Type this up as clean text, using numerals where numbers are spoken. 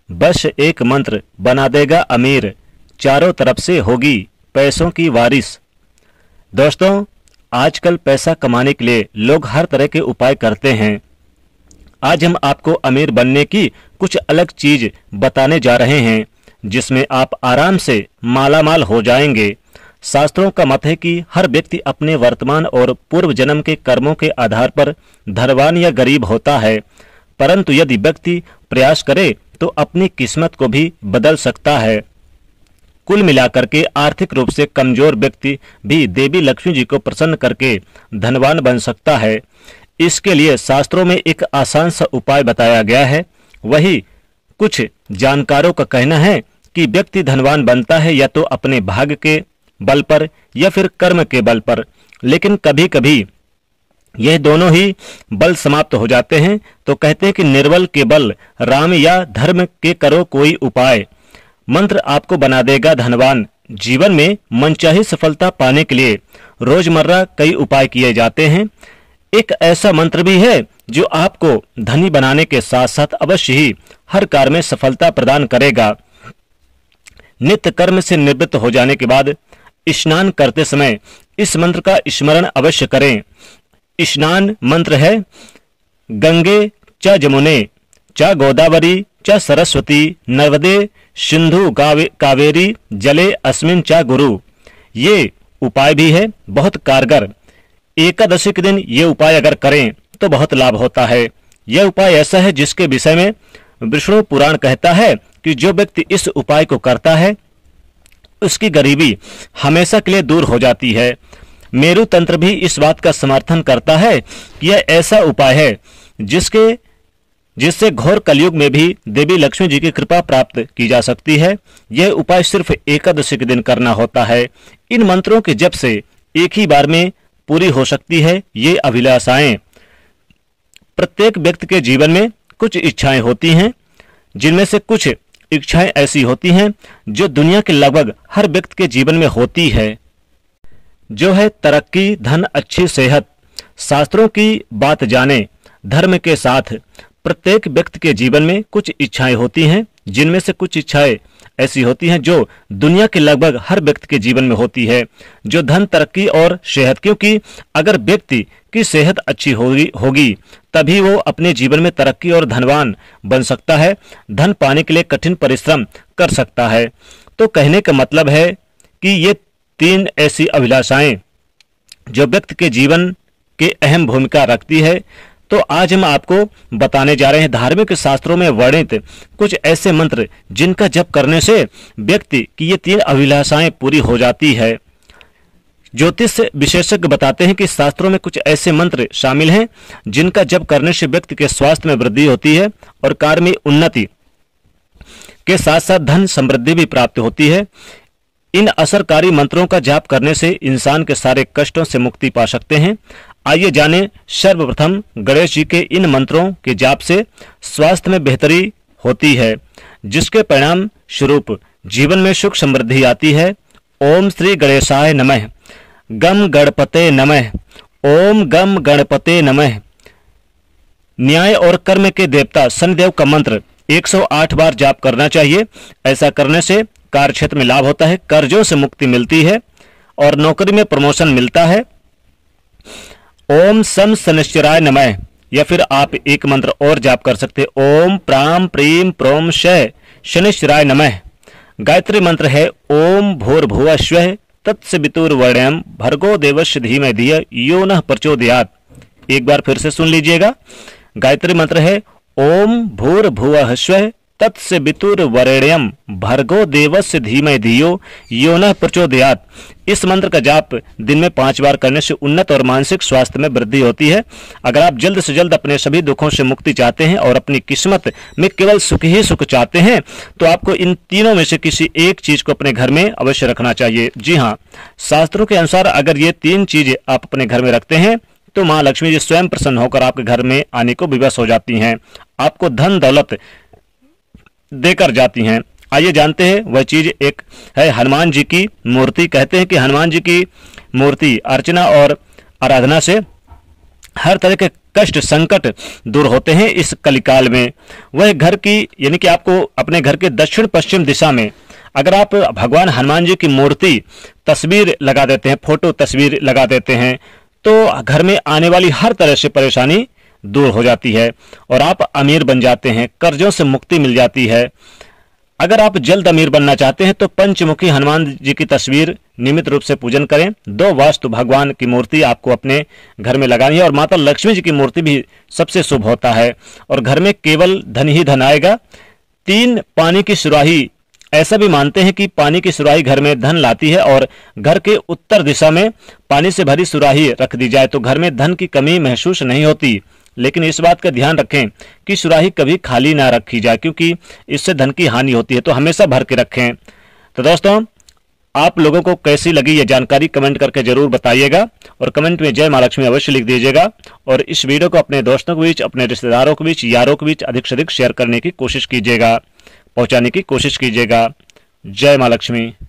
बस एक मंत्र बना देगा अमीर, चारों तरफ से होगी पैसों की बारिश। दोस्तों, आजकल पैसा कमाने के लिए लोग हर तरह के उपाय करते हैं। आज हम आपको अमीर बनने की कुछ अलग चीज बताने जा रहे हैं, जिसमें आप आराम से मालामाल हो जाएंगे। शास्त्रों का मत है कि हर व्यक्ति अपने वर्तमान और पूर्व जन्म के कर्मों के आधार पर धनवान या गरीब होता है, परंतु यदि व्यक्ति प्रयास करे तो अपनी किस्मत को भी बदल सकता है। कुल मिलाकर के आर्थिक रूप से कमजोर व्यक्ति भी देवी लक्ष्मी जी को प्रसन्न करके धनवान बन सकता है। इसके लिए शास्त्रों में एक आसान सा उपाय बताया गया है। वही कुछ जानकारों का कहना है कि व्यक्ति धनवान बनता है या तो अपने भाग्य के बल पर या फिर कर्म के बल पर, लेकिन कभी कभी यह दोनों ही बल समाप्त हो जाते हैं। तो कहते हैं कि निर्बल के बल राम या धर्म के करो कोई उपाय। मंत्र आपको बना देगा धनवान। जीवन में मनचाही सफलता पाने के लिए रोजमर्रा कई उपाय किए जाते हैं। एक ऐसा मंत्र भी है जो आपको धनी बनाने के साथ साथ अवश्य ही हर कार्य में सफलता प्रदान करेगा। नित्य कर्म से निवृत्त हो जाने के बाद स्नान करते समय इस मंत्र का स्मरण अवश्य करें। स्नान मंत्र है, गंगे च जमुने च गोदावरी च सरस्वती नर्मदे सिंधु कावेरी जले अस्मिन् च गुरु। ये उपाय भी है बहुत कारगर। एकादशी के दिन ये उपाय अगर करें तो बहुत लाभ होता है। यह उपाय ऐसा है जिसके विषय में विष्णु पुराण कहता है कि जो व्यक्ति इस उपाय को करता है उसकी गरीबी हमेशा के लिए दूर हो जाती है। मेरु तंत्र भी इस बात का समर्थन करता है कि यह ऐसा उपाय है जिससे घोर कलयुग में भी देवी लक्ष्मी जी की कृपा प्राप्त की जा सकती है। यह उपाय सिर्फ एकादशी के दिन करना होता है। इन मंत्रों के जप से एक ही बार में पूरी हो सकती है ये अभिलाषाएं। प्रत्येक व्यक्ति के जीवन में कुछ इच्छाएं होती हैं, जिनमें से कुछ इच्छाएं ऐसी होती हैं जो दुनिया के लगभग हर व्यक्ति के जीवन में होती है, जो है तरक्की, धन, अच्छी सेहत। शास्त्रों की बात जाने धर्म के साथ प्रत्येक व्यक्ति के जीवन में कुछ इच्छाएं होती हैं, जिनमें से कुछ इच्छाएं ऐसी होती हैं जो दुनिया के लगभग हर व्यक्ति के जीवन में होती है, जो धन, तरक्की और सेहत। क्योंकि अगर व्यक्ति की सेहत अच्छी होगी तभी वो अपने जीवन में तरक्की और धनवान बन सकता है, धन पाने के लिए कठिन परिश्रम कर सकता है। तो कहने का मतलब है कि ये तीन ऐसी अभिलाषाएं जो व्यक्ति के जीवन के अहम भूमिका रखती है। तो आज हम आपको बताने जा रहे हैं धार्मिक शास्त्रों में वर्णित कुछ ऐसे मंत्र जिनका जप करने से व्यक्ति की ये तीन अभिलाषाएं पूरी हो जाती है। ज्योतिष विशेषज्ञ बताते हैं कि शास्त्रों में कुछ ऐसे मंत्र शामिल हैं जिनका जप करने से व्यक्ति के स्वास्थ्य में वृद्धि होती है और कार्य में उन्नति के साथ साथ धन समृद्धि भी प्राप्त होती है। इन असरकारी मंत्रों का जाप करने से इंसान के सारे कष्टों से मुक्ति पा सकते हैं। आइए जानें सर्वप्रथम गणेश जी के इन मंत्रों के जाप से स्वास्थ्य में बेहतरी होती है, जिसके परिणाम स्वरूप जीवन में सुख समृद्धि आती है। ओम श्री गणेशाय नमः। गम गणपते नमः। ओम गम गणपते नमः। न्याय और कर्म के देवता शनिदेव का मंत्र 108 बार जाप करना चाहिए। ऐसा करने से कार्य क्षेत्र में लाभ होता है, कर्जों से मुक्ति मिलती है और नौकरी में प्रमोशन मिलता है। ओम सम शनिश्चराय नमः। या फिर आप एक मंत्र और जाप कर सकते हैं, ओम प्राम प्रीम प्रोम शय शनिश्चराय नमः। गायत्री मंत्र है ओम भूर्भुवः स्वः तत्सवितुर्वरेण्यं भर्गो देवस्य धीमहि धियो यो नः प्रचोदयात्। एक बार फिर से सुन लीजिएगा। गायत्री मंत्र है ओम भूर्भुवः स्वः तत्सवितुर्वरेण्यं भर्गो देवस्य धीमहि धियो यो नः प्रचोदयात्। इस मंत्र का जाप दिन में 5 बार करने से उन्नत और मानसिक स्वास्थ्य में वृद्धि होती है। अगर आप जल्द से जल्द अपने सभी दुखों से मुक्ति चाहते हैं और अपनी किस्मत में केवल सुख ही सुख चाहते हैं तो आपको इन तीनों में से किसी एक चीज को अपने घर में अवश्य रखना चाहिए। जी हाँ, शास्त्रों के अनुसार अगर ये 3 चीजें आप अपने घर में रखते हैं तो माँ लक्ष्मी जी स्वयं प्रसन्न होकर आपके घर में आने को विवश हो जाती हैं, आपको धन दौलत देकर जाती हैं। आइए जानते हैं वह चीज। एक है हनुमान जी की मूर्ति। कहते हैं कि हनुमान जी की मूर्ति अर्चना और आराधना से हर तरह के कष्ट संकट दूर होते हैं इस कलिकाल में। वह घर की यानी कि आपको अपने घर के दक्षिण पश्चिम दिशा में अगर आप भगवान हनुमान जी की मूर्ति तस्वीर लगा देते हैं, फोटो तस्वीर लगा देते हैं, तो घर में आने वाली हर तरह से परेशानी दूर हो जाती है और आप अमीर बन जाते हैं, कर्जों से मुक्ति मिल जाती है। अगर आप जल्द अमीर बनना चाहते हैं तो पंचमुखी हनुमान जी की तस्वीर नियमित रूप से पूजन करें। 2 वास्तु भगवान की मूर्ति आपको अपने घर में लगानी है और माता लक्ष्मी जी की मूर्ति भी सबसे शुभ होता है और घर में केवल धन ही धन आएगा। 3 पानी की सुराही, ऐसा भी मानते हैं कि पानी की सुराही घर में धन लाती है और घर के उत्तर दिशा में पानी से भरी सुराही रख दी जाए तो घर में धन की कमी महसूस नहीं होती। लेकिन इस बात का ध्यान रखें कि सुराही कभी खाली ना रखी जाए क्योंकि इससे धन की हानि होती है, तो हमेशा भर के रखें। तो दोस्तों, आप लोगों को कैसी लगी ये जानकारी कमेंट करके जरूर बताइएगा और कमेंट में जय मां लक्ष्मी अवश्य लिख दीजिएगा और इस वीडियो को अपने दोस्तों के बीच, अपने रिश्तेदारों के बीच, यारों के बीच अधिक से अधिक शेयर करने की कोशिश कीजिएगा, पहुंचाने की कोशिश कीजिएगा। जय मां लक्ष्मी।